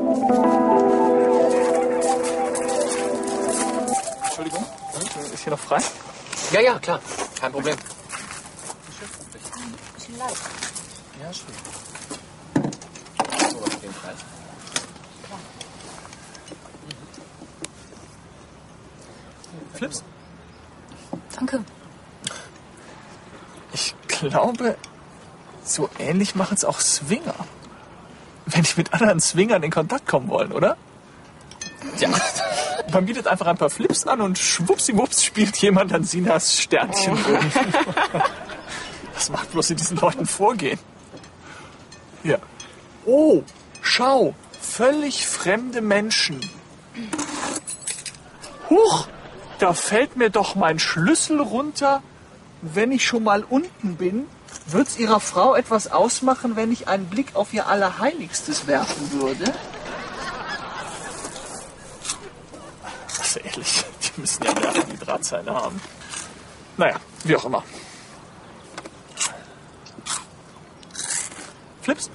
Entschuldigung, ist hier noch frei? Ja, ja, klar. Kein Problem. Bisschen leid. Ja, schön. So, was den Preis? Flips? Danke. Ich glaube, so ähnlich machen es auch Swinger. Wenn die mit anderen Swingern in Kontakt kommen wollen, oder? Ja. Man bietet einfach ein paar Flips an und schwuppsiwupps spielt jemand an Sinas Sternchen rum. Was macht bloß in diesen Leuten vorgehen? Ja. Oh, schau. Völlig fremde Menschen. Huch, da fällt mir doch mein Schlüssel runter. Wenn ich schon mal unten bin, wird's Ihrer Frau etwas ausmachen, wenn ich einen Blick auf ihr Allerheiligstes werfen würde? Also ehrlich, die müssen ja Nerven die Drahtseile haben. Naja, wie auch immer. Flips?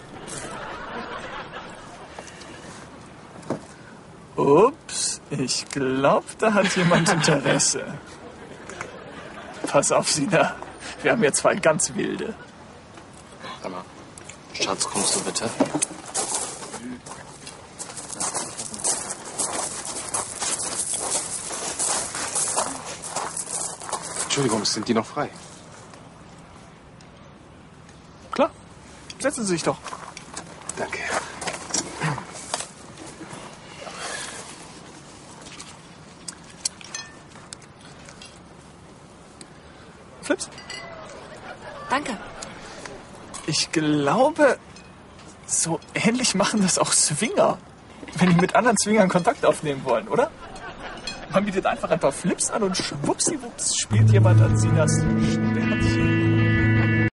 Ups, ich glaube, da hat jemand Interesse. Pass auf, Sina. Wir haben hier zwei ganz wilde. Sag mal, Schatz, kommst du bitte? Entschuldigung, sind die noch frei? Klar, setzen Sie sich doch. Danke. Flips? Danke. Ich glaube, so ähnlich machen das auch Swinger, wenn die mit anderen Swingern Kontakt aufnehmen wollen, oder? Man bietet einfach ein paar Flips an und schwuppsiwupps spielt jemand an Sinas